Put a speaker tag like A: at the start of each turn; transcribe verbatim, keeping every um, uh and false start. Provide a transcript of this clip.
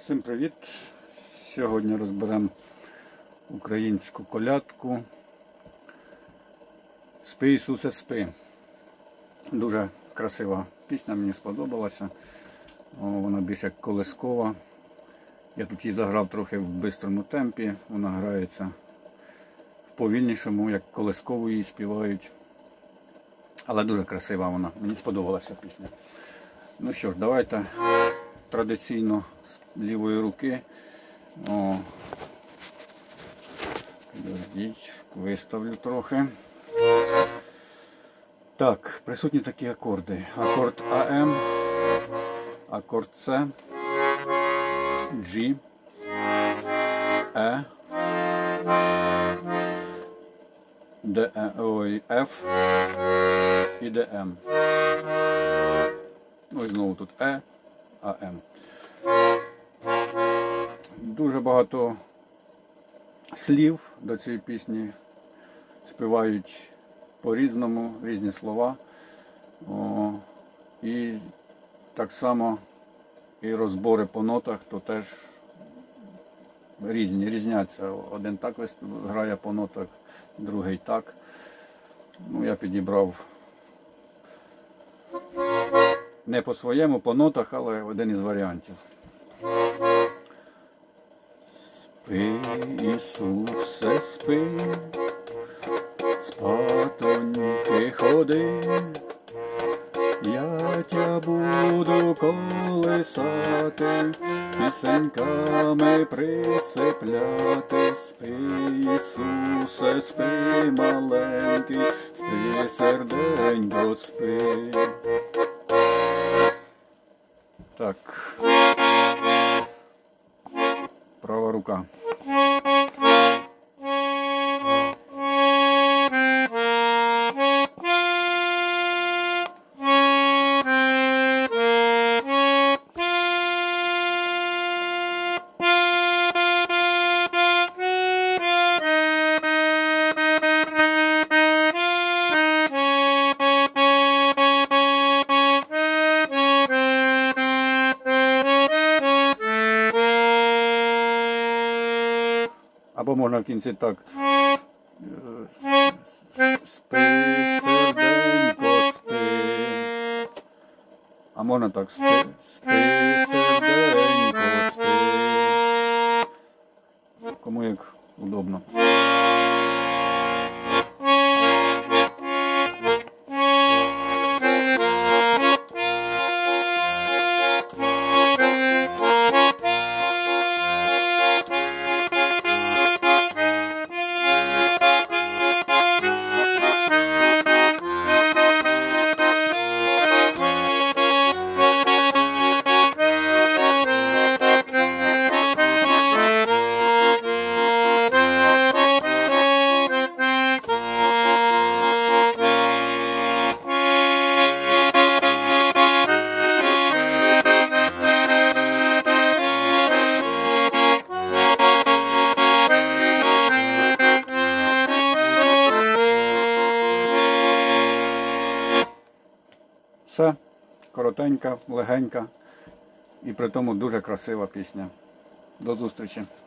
A: Всім привіт! Сьогодні розберемо українську колядку «Спи, Ісусе, спи». Дуже красива пісня, мені сподобалася. Вона більш як колискова. Я тут її заграв трохи в бистрому темпі. Вона грається в повільнішому, як колискову її співають. Але дуже красива вона. Мені сподобалася пісня. Ну що ж, давайте традиційно з лівої руки. О, підождіть, виставлю трохи. Так, присутні такі акорди. Акорд АМ, акорд С, G, Е, Д, ой, Ф і ДМ. Ну і знову тут Е, АМ. Дуже багато слів до цієї пісні, співають по-різному, різні слова. О, і так само і розбори по нотах, то теж різні, різняться. Один так грає по нотах, другий так. Ну, я підібрав не по своєму, по нотах, але один із варіантів. Спи, Ісусе, спи, спатоньки ходи, я тя буду колисати, пісеньками присипляти. Спи, Ісусе, спи, маленький, спи, серденько, спи. Так, права рука. Або можна в кінці так. Спи, серденько, спи. А можна так. Спи, спи, серденько, спи. Кому як удобно. Все, коротенька, легенька і при тому дуже красива пісня. До зустрічі!